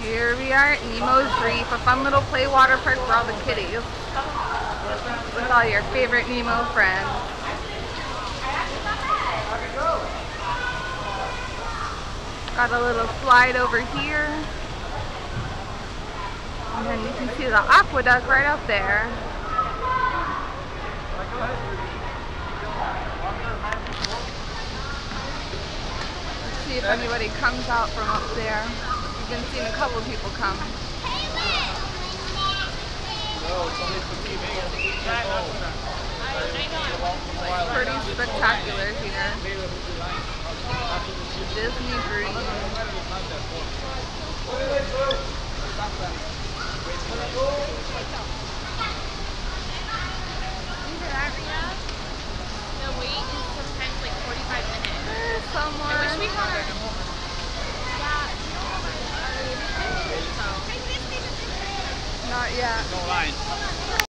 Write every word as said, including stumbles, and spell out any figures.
Here we are at Nemo's Reef, a fun little play water park for all the kiddies. With all your favorite Nemo friends. Got a little slide over here. And then you can see the aqueduct right up there. Let's see if anybody comes out from up there. We've been seeing a couple of people come. Pretty spectacular here. Disney Green. The wait is sometimes like forty-five minutes. There's someone. I wish we had our... Yeah, Not yet. No line.